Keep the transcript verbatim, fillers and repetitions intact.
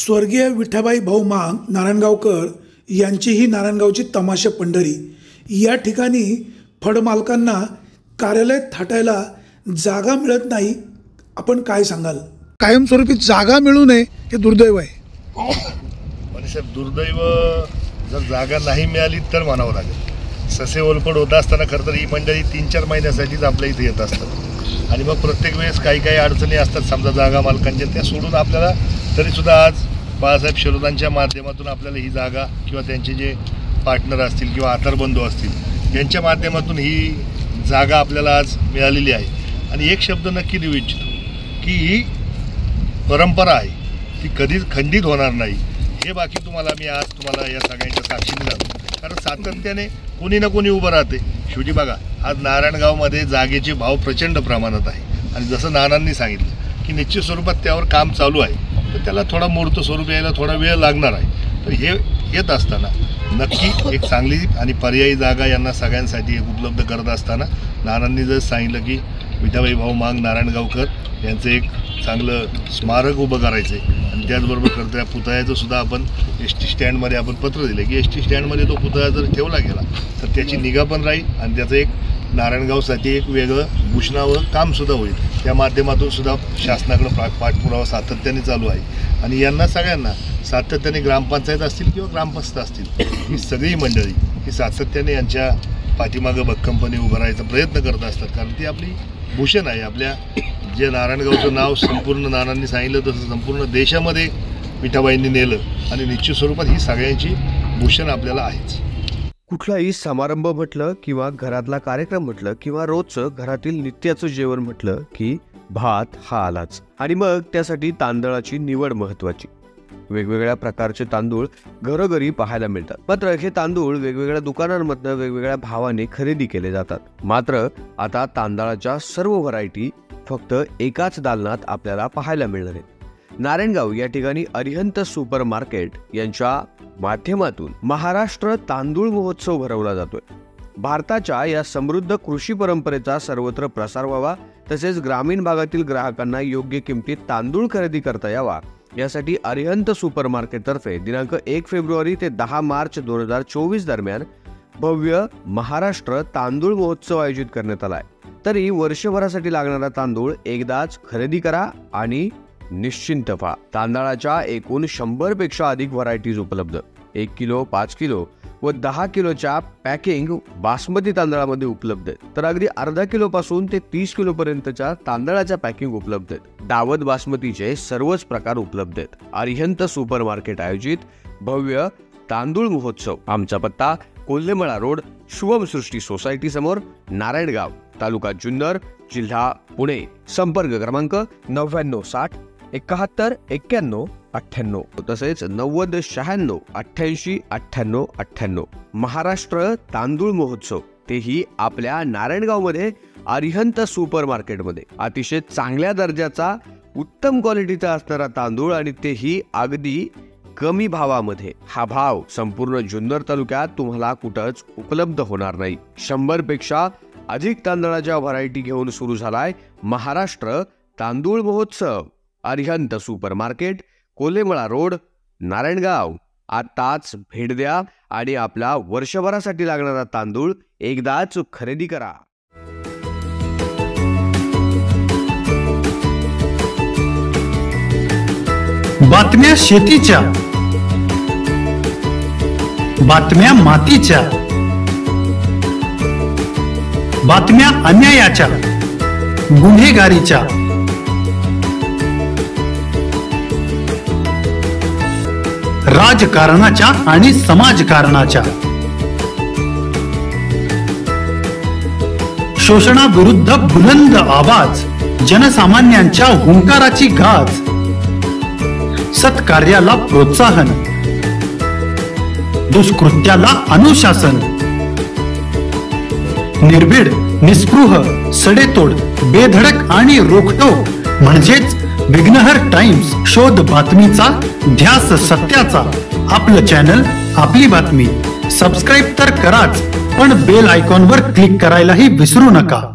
स्वर्गीय विठाबाई भाऊ मांग नारायणगावकर यांची ही नारायणगावची तमाशा पंढरी। या ठिकाणी फळमालकांना कार्यालय थाटायला जागा मिळत नाही। आपण काय सांगाल? कायमस्वरूपी जागा मिळू नये हे दुर्दैव आहे। मनुष्य दुर्दैव जर जागा नाही मिळाली तर म्हणावं लागेल। ससे ओलपड होत असताना खरं तर ही मंडळी तीन चार महिन्यासाठीच आपल्या इथे येत असतात आणि मग प्रत्येक वेळेस काही काही अडचणी असतात समजा जागा मालकांच्या, त्या सोडून आपल्याला तरीसुद्धा आज बाळासाहेब शिरोदांच्या माध्यमातून आपल्याला ही जागा किंवा त्यांचे जे पार्टनर असतील किंवा आधारबंधू असतील यांच्या माध्यमातून ही जागा आपल्याला आज मिळालेली आहे। आणि एक शब्द नक्की देऊ इच्छितो की ही परंपरा आहे, ती कधीच खंडित होणार नाही। हे बाकी तुम्हाला मी आज तुम्हाला या सगळ्यांच्या साक्षीने जातो, कारण सातत्याने कोणी ना कोणी उभं राहते। शेवटी बघा आज नारायणगावमध्ये जागेचे भाव प्रचंड प्रमाणात आहे आणि जसं नानांनी सांगितलं की निश्चित स्वरूपात त्यावर काम चालू आहे, तर त्याला थोडा मूर्त स्वरूप यायला थोडा वेळ लागणार आहे। तर हे येत असताना नक्की एक चांगली आणि पर्यायी जागा यांना सगळ्यांसाठी उपलब्ध करत असताना नानांनी जर सांगितलं की विठाबाई भाऊ मांग नारायणगावकर यांचं एक चांगलं स्मारक उभं करायचं आहे आणि त्याचबरोबर करतो या पुतळ्याचं सुद्धा आपण एस टी स्टँडमध्ये आपण पत्र दिलं की एस टी स्टँडमध्ये तो पुतळा जर ठेवला गेला तर त्याची निगा पण राहील आणि त्याचं एक नारायणगावसाठी एक वेगळं भूषणावं कामसुद्धा होईल। त्या माध्यमातून सुद्धा शासनाकडं पा पाठपुरावा सातत्याने चालू आहे आणि यांना सगळ्यांना सातत्याने ग्रामपंचायत असतील किंवा ग्रामपंचायत असतील ही सगळी मंडळी ही सातत्याने यांच्या पाठीमागं भक्कमपणे उभं राहायचा प्रयत्न करत असतात, कारण ती आपली भूषण आहे। आपल्या जे नारायणगावचं नाव संपूर्ण नानांनी सांगितलं तसं संपूर्ण देशामध्ये विठाबाईंनी नेलं आणि निश्चित स्वरूपात ही सगळ्यांची भूषण आपल्याला आहेच। कुठलाही समारंभ म्हटलं किंवा घरातला कार्यक्रम म्हटलं किंवा रोजचं घरातील नित्याचं जेवण म्हटलं की भात हा आलाच आणि मग त्यासाठी तांदळाची निवड महत्त्वाची। वेगवेगळ्या प्रकारचे तांदूळ घरोघरी पाहायला मिळतात, मात्र हे तांदूळ वेगवेगळ्या दुकानांमधनं वेगवेगळ्या भावाने खरेदी केले जातात। मात्र आता तांदळाच्या सर्व व्हरायटी फक्त एकाच दालनात आपल्याला पाहायला मिळणार आहेत। नारायणगाव या ठिकाणी अरिहंत सुपर मार्केट यांच्या माध्यमातून महाराष्ट्र तांदूळ महोत्सव भरवला जातोय। भारताच्या या समृद्ध कृषी परंपरेचा सर्वत्र प्रसार व्हावा, तसेच ग्रामीण भागातील ग्राहकांना योग्य किमतीत तांदूळ खरेदी करता यावा यासाठी अरिहंत सुपर मार्केट तर्फे दिनांक एक फेब्रुवारी ते दहा मार्च दोन हजार चोवीस दरम्यान भव्य महाराष्ट्र तांदूळ महोत्सव आयोजित करण्यात आला आहे। तरी वर्षभरासाठी लागणारा तांदूळ एकदाच खरेदी करा आणि निश्चिंत व्हा। तांदळाच्या एकूण शंभर पेक्षा अधिक व्हरायटीज उपलब्ध, एक किलो, पाच किलो व दहा किलोच्या पॅकिंग बासमती तांदळामध्ये उपलब्ध आहेत, तर अगदी अर्धा किलो पासून ते तीस किलो पर्यंतच्या तांदळाच्या पॅकिंग उपलब्ध आहेत। दावत बासमतीचे सर्वच प्रकार उपलब्ध आहेत। अरिहंत सुपर मार्केट आयोजित भव्य तांदूळ महोत्सव। आमचा पत्ता कोल्हेमळा रोड, शुभम सृष्टी सोसायटी समोर, नारायणगाव, तालुका जुन्नर, जिल्हा पुणे। संपर्क क्रमांक नव्याण्णव साठ एकाहत्तर एक्क्याण्णव अठ्ठ्याण्णव तसेच नव्वद शहाण्णव अठ्ठ्याऐंशी अठ्ठ्याण्णव अठ्ठ्याण्णव। महाराष्ट्र तांदूळ महोत्सव, तेही आपल्या नारायणगावमध्ये अरिहंत सुपर मार्केटमध्ये। अतिशय चांगल्या दर्जाचा उत्तम क्वालिटीचा असणारा तांदूळ आणि तेही अगदी कमी भावामध्ये। हा भाव संपूर्ण जुन्नर तालुक्यात तुम्हाला कुठंच उपलब्ध होणार नाही। शंभर पेक्षा अधिक तांदळाच्या व्हरायटी घेऊन सुरू झालाय महाराष्ट्र तांदूळ महोत्सव। Arihant super market, Kolhemala road, Narayangaon. आताच भेट द्या आणि आपला वर्षभरासाठी लागणारा तांदूळ एकदाच खरेदी करा। बातम्या शेतीच्या, बातम्या मातीच्या, बातम्या अन्यायाच्या, गुन्हेगारीच्या, राजकारणाच्या आणि समाजकारणाच्या, शोषणाविरुद्ध बुलंद आवाज, जनसामान्यांच्या हुंकाराची गाज, सत्कार्याला प्रोत्साहन, दुष्कृत्याला अनुशासन, निर्भीड, निस्पृह, सडेतोड, बेधडक आणि रोखटोक म्हणजेच विघ्नहर टाइम्स। शोध बातमीचा, ध्यास सत्याचा। आपलं चॅनल, आपली बातमी। सबस्क्राईब तर कराच, पण बेल आयकॉनवर क्लिक करायलाही विसरू नका।